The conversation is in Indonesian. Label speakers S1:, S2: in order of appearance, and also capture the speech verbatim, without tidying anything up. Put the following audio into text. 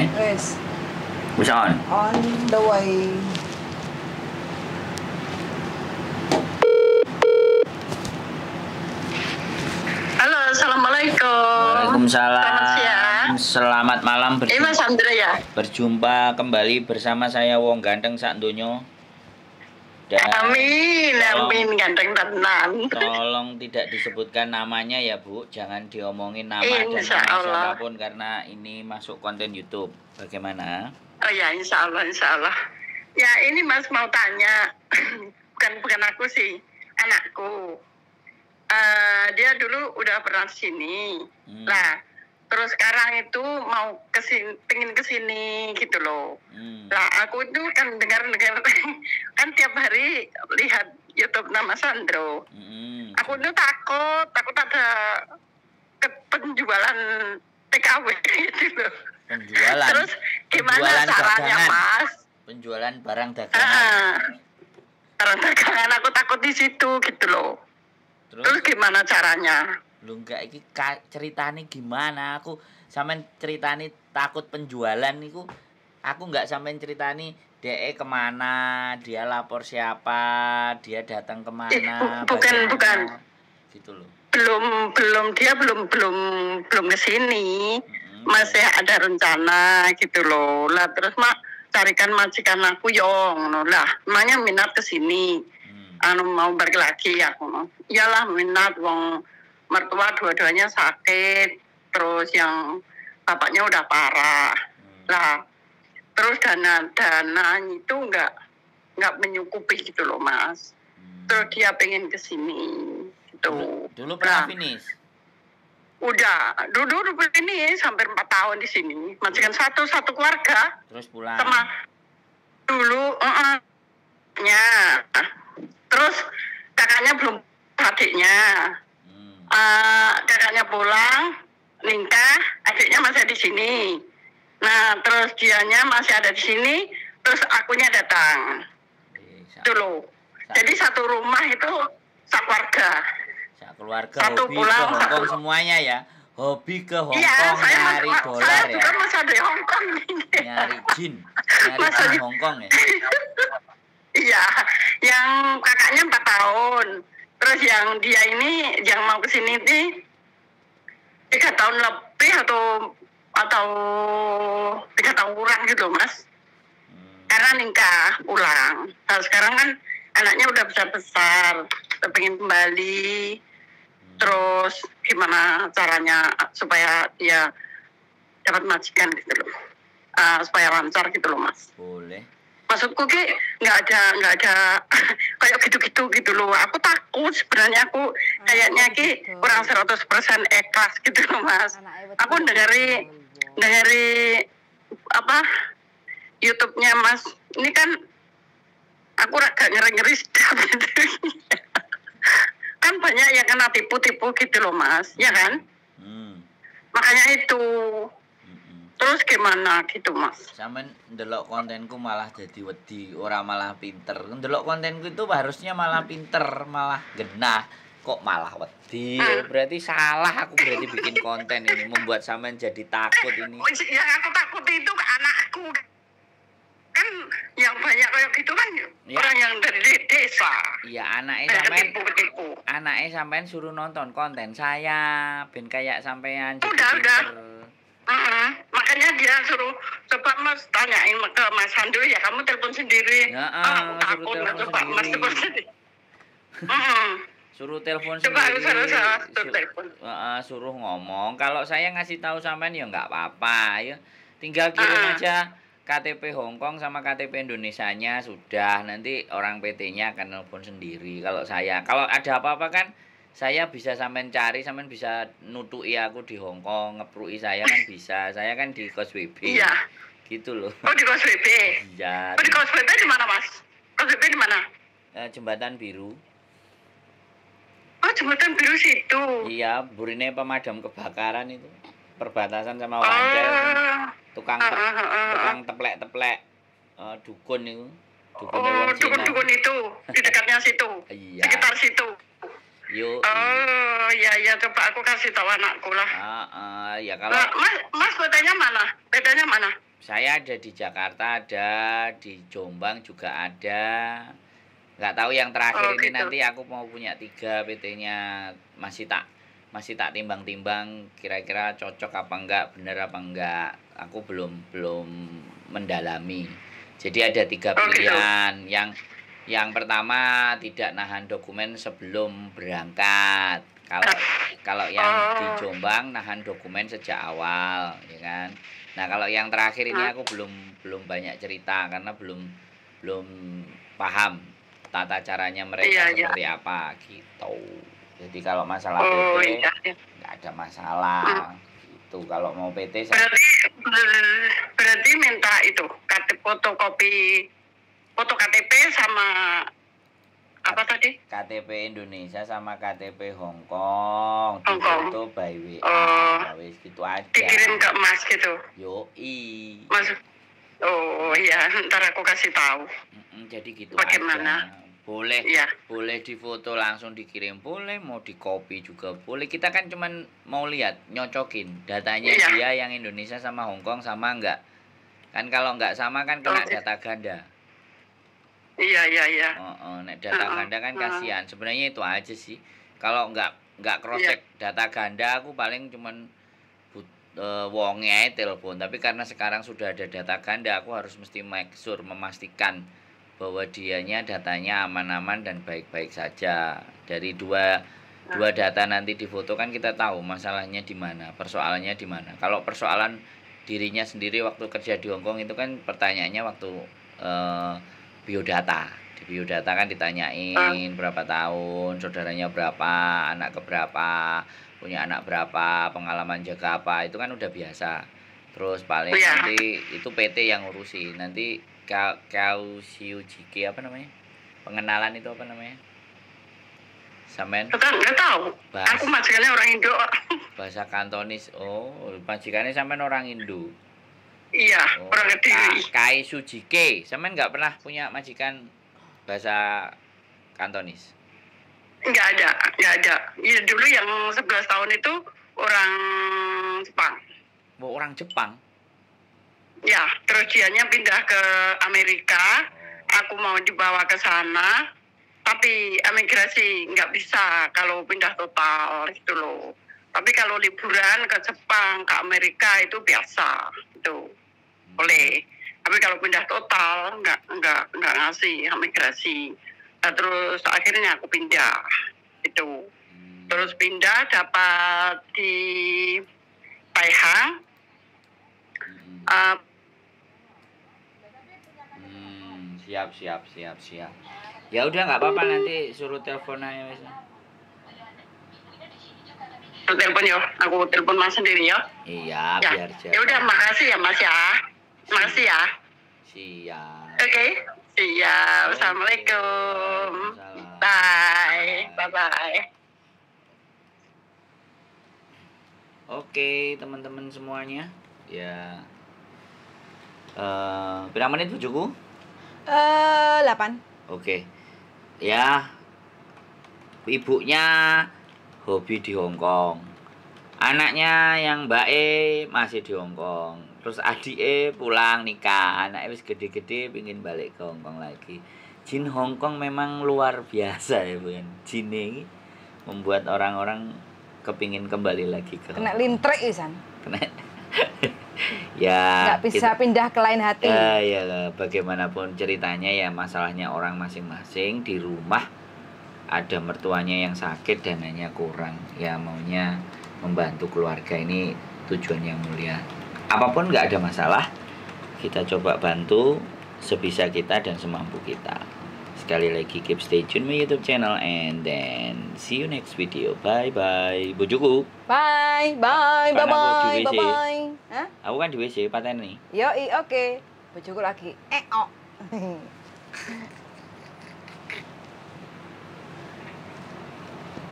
S1: nih?
S2: Wes.
S1: Wis on.
S2: On the way.
S3: Halo, assalamualaikum.
S1: Waalaikumsalam.
S3: Selamat siang.
S1: Selamat malam.
S3: Ini
S1: Berjumpa,
S3: Mas Andra ya?
S1: berjumpa kembali bersama saya Wong Ganteng sak donya. Dan
S3: Amin,
S1: tolong,
S3: amin, ganteng tenan.
S1: tolong tidak disebutkan namanya ya Bu. Jangan diomongin nama dan
S3: Insya
S1: nama
S3: Allah.
S1: siapapun karena ini masuk konten YouTube. Bagaimana?
S3: Oh ya, insya Allah, insya Allah. Ya ini Mas mau tanya, bukan bukan aku sih, anakku. Eh, dia dulu udah pernah sini.
S1: Hmm.
S3: Lah, terus sekarang itu mau kesini, pengen kesini gitu loh.
S1: Hmm.
S3: Lah aku itu kan dengar-dengar kan tiap hari lihat YouTube nama Sandro.
S1: Hmm.
S3: Aku itu takut, takut ada ke penjualan T K W gitu loh.
S1: Penjualan.
S3: Terus gimana
S1: penjualan
S3: caranya
S1: dagangan.
S3: Mas?
S1: Penjualan barang dagangan.
S3: Ah, barang dagangan aku takut di situ gitu loh.
S1: Terus,
S3: Terus gimana caranya?
S1: lu enggak iki ka- ceritane gimana? Aku sampean ceritani takut penjualan niku. Aku enggak sampean ceritani DE kemana, dia lapor siapa, dia datang kemana.
S3: Eh, bu- bukan,
S1: bagaimana,
S3: bukan.
S1: Gitu loh.
S3: Belum belum dia belum belum belum kesini.
S1: Mm-hmm.
S3: Masih ada rencana gitu loh. Lah terus mak carikan majikan aku yong, no lah. Emangnya minat kesini.
S1: Hmm.
S3: Anu mau balik lagi aku. No. Iyalah minat wong mertua dua-duanya sakit. Terus yang bapaknya udah parah.
S1: Hmm.
S3: Lah terus dana dana itu nggak nggak menyukupi gitu loh Mas.
S1: Hmm.
S3: Terus dia pengen kesini gitu.
S1: Dulu, dulu pernah
S3: Nah,
S1: finish.
S3: udah dulu dulu ini hampir empat tahun di sini. Majikan satu satu keluarga
S1: Terus pulang.
S3: sama dulu uh nya. Terus kakaknya belum adiknya.
S1: Hmm.
S3: Uh, kakaknya pulang nikah, adiknya masih di sini. Nah, terus dianya masih ada di sini, terus akunya datang.
S1: Eh, sa-
S3: Itu loh.
S1: sa-
S3: Jadi satu rumah itu sekeluarga.
S1: sa- keluarga
S3: satu
S1: hobi
S3: pulang,
S1: ke Hongkong
S3: satu-
S1: semuanya ya. Hobi ke Hongkong
S3: Iya, saya
S1: nyari
S3: mas-
S1: dolar
S3: saya
S1: ya.
S3: juga masih ada di Hongkong ini.
S1: Nyari jin, nyari
S3: Masa
S1: jin
S3: di-
S1: Hongkong ya.
S3: Iya, yang kakaknya empat tahun. Terus yang dia ini yang mau kesini ini tiga tahun lebih atau atau tiga tahun kurang gitu Mas.
S1: Hmm.
S3: Karena nikah pulang. Nah, sekarang kan anaknya udah besar besar, udah pengen kembali. Terus gimana caranya supaya dia dapat majikan gitu loh, uh, supaya lancar gitu loh Mas.
S1: Boleh.
S3: Maksudku ki nggak ada nggak ada kayak gitu-gitu gitu loh. Aku takut sebenarnya aku kayaknya ki kurang seratus persen ikhlas gitu loh Mas. Aku dari dari apa YouTube-nya Mas. Ini kan aku agak ngeri-ngeri sedap gitu. Kan banyak yang kena tipu-tipu gitu loh Mas, ya kan?
S1: Hmm.
S3: Makanya itu.
S1: Mm-mm.
S3: Terus gimana gitu Mas?
S1: Sampean ndelok kontenku malah jadi wedi, ora malah pinter. Ndelok kontenku itu harusnya malah pinter, malah genah. Kok malah wedi? Berarti salah aku berarti bikin konten ini membuat sampean jadi takut ini.
S3: Oh, yang aku takut itu anakku. Kan yang banyak kayak gitu kan
S1: Ya.
S3: orang yang dari de- desa.
S1: Iya, anake
S3: Yang
S1: sampean
S3: ketipu-ketipu.
S1: anake sampean suruh nonton konten saya ben kayak sampean jadi
S3: Udah, udah.
S1: pinter.
S3: Mm-mm. Makanya dia suruh coba Mas tanyain ke Mas Handu ya kamu telepon sendiri.
S1: Ya,
S3: Ah,
S1: ah,
S3: aku
S1: suruh
S3: takut
S1: telepon
S3: coba Mas
S1: sendiri.
S3: telepon sendiri. Mm-mm.
S1: Suruh telepon
S3: Coba
S1: sendiri.
S3: harus harus harus
S1: Su-
S3: telepon.
S1: Heeh, suruh ngomong. Kalau saya ngasih tahu sampean ya nggak apa-apa ya. Tinggal kirim
S3: Ah.
S1: aja K T P Hongkong sama K T P Indonesianya sudah. Nanti orang P T-nya akan telepon sendiri. Kalau saya, kalau ada apa-apa kan saya bisa sampean cari, sampean bisa nutui aku di Hongkong, ngeprui saya kan bisa. Saya kan di kos W B.
S3: Iya.
S1: Gitu loh.
S3: Oh di Kos W B.
S1: Iya.
S3: Oh di Kos W B di mana Mas? Kos W B di mana?
S1: Eh, jembatan biru.
S3: Oh jembatan biru situ.
S1: Iya, burine pemadam kebakaran itu. Perbatasan sama Wancel.
S3: Oh.
S1: Tukang
S3: Ah,
S1: tep-
S3: ah, ah, ah.
S1: tukang teplek-teplek eh, dukun itu. Dukun
S3: Oh,
S1: wong Cina.
S3: dukun-dukun itu di dekatnya situ,
S1: Iya.
S3: sekitar situ.
S1: Yuk.
S3: Oh, ya ya coba aku kasih tahu anakku lah.
S1: Ah, ah, ya kalau
S3: Nah, mas, mas bedanya mana? Bedanya mana?
S1: saya ada di Jakarta, ada di Jombang juga ada. Nggak tahu yang terakhir
S3: Oh,
S1: ini
S3: gitu.
S1: nanti aku mau punya tiga P T-nya, masih tak masih tak timbang-timbang kira-kira cocok apa enggak, bener apa enggak. Aku belum belum mendalami. Jadi ada tiga
S3: Oh, gitu.
S1: pilihan. Yang yang pertama tidak nahan dokumen sebelum berangkat. Kalau kalau yang di
S3: Oh.
S1: Jombang nahan dokumen sejak awal, ya kan. Nah, kalau yang terakhir ini
S3: Hmm.
S1: aku belum belum banyak cerita karena belum belum paham tata caranya mereka
S3: Iya, iya.
S1: seperti apa gitu. Jadi kalau masalah
S3: Oh,
S1: P T
S3: iya, iya.
S1: nggak ada masalah gitu. Kalau mau P T saya
S3: Berarti ber- berarti minta itu K T P fotokopi foto K T P sama apa tadi?
S1: K T P Indonesia sama K T P Hong Kong
S3: Hong Kong.
S1: difoto by W A.
S3: Oh.
S1: Ya wis gitu aja.
S3: Dikirim ke Mas gitu.
S1: Yoi.
S3: Mas. Oh iya, ntar aku kasih tahu.
S1: Mm-mm, jadi gitu
S3: Bagaimana?
S1: aja. Boleh,
S3: Iya.
S1: boleh difoto langsung dikirim, boleh, mau di copy juga boleh. Kita kan cuman mau lihat, nyocokin datanya
S3: Iya.
S1: dia yang Indonesia sama Hong Kong sama enggak. Kan kalau enggak sama kan kena
S3: Oh.
S1: data ganda.
S3: Iya, iya, iya.
S1: Oh, oh, nek data
S3: Uh-uh,
S1: ganda kan
S3: uh-uh.
S1: kasihan. Sebenarnya itu aja sih. Kalau enggak enggak cross check data ganda, aku paling cuman but, uh, wonge ae telepon. Tapi karena sekarang sudah ada data ganda, aku harus mesti make sure memastikan bahwa dianya datanya aman-aman dan baik-baik saja. Dari dua dua data nanti difoto kan kita tahu masalahnya di mana, persoalannya di mana. Kalau persoalan dirinya sendiri waktu kerja di Hong Kong itu kan pertanyaannya waktu uh, biodata. Di biodata kan ditanyain berapa tahun, saudaranya berapa, anak keberapa, punya anak berapa, pengalaman jaga apa, itu kan udah biasa. Terus paling
S3: Iya.
S1: nanti itu P T yang ngurusin. Nanti kau kau siujiki apa namanya? Pengenalan itu apa namanya? Samen
S3: Kita nggak tahu.
S1: Bahas.
S3: Aku majikannya orang Indo.
S1: bahasa Kantonis. Oh, majikannya sampean orang Indo.
S3: Iya,
S1: Oh,
S3: orang Kediri.
S1: Ka- Kai Sujike. Sampean nggak pernah punya majikan bahasa Kantonis?
S3: Nggak ada, nggak ada. Ya, dulu yang sebelas tahun itu orang Jepang.
S1: Oh, orang Jepang.
S3: Ya, terus dianya pindah ke Amerika. Aku mau dibawa ke sana, tapi imigrasi nggak bisa kalau pindah total gitu loh. Tapi kalau liburan ke Jepang, ke Amerika itu biasa, itu boleh. Tapi kalau pindah total nggak nggak nggak ngasih imigrasi. Nah, terus akhirnya aku pindah, itu. Terus pindah dapat di Taihang. Uh,
S1: Hmm, siap siap siap siap. Ya udah nggak apa-apa, nanti suruh telepon aja wes.
S3: telepon ya, aku telepon Mas sendiri ya.
S1: Iya,
S3: Ya,
S1: biar jaga.
S3: ya udah, makasih ya Mas ya. Makasih ya.
S1: Siap.
S3: Oke, siap.
S1: Oke.
S3: Assalamualaikum.
S1: Waalaikumsalam.
S3: Bye, bye bye.
S1: Oke, teman-teman semuanya. Ya. Eh, berapa menit bujuku?
S2: Eh, delapan.
S1: Oke. Ya. Ibunya hobi di Hong Kong. Anaknya yang Mbak E masih di Hong Kong. Terus adik E pulang nikah. Anaknya wis gede-gede pengen balik ke Hong Kong lagi. Jin Hong Kong memang luar biasa ya, bukan? Jin ini membuat orang-orang kepingin kembali lagi ke
S2: Kena
S1: Hong Kong.
S2: lintrik isan.
S1: Kena. Ya.
S2: Nggak bisa
S1: kita-
S2: pindah ke lain hati.
S1: Ya, ya, bagaimanapun ceritanya ya masalahnya orang masing-masing. Di rumah ada mertuanya yang sakit, dananya kurang, ya maunya membantu keluarga, ini tujuan yang mulia. Apapun nggak ada masalah, kita coba bantu sebisa kita dan semampu kita. Sekali lagi keep stay tune my YouTube channel and then see you next video. Bye bye. Bojoku,
S2: Bye, bye,
S1: Kan
S2: bye,
S1: aku di
S2: bye,
S1: W C.
S2: bye, bye. Hah?
S1: aku kan di W C paten nih.
S2: Yo, oke. Bojoku lagi. Eh, oh.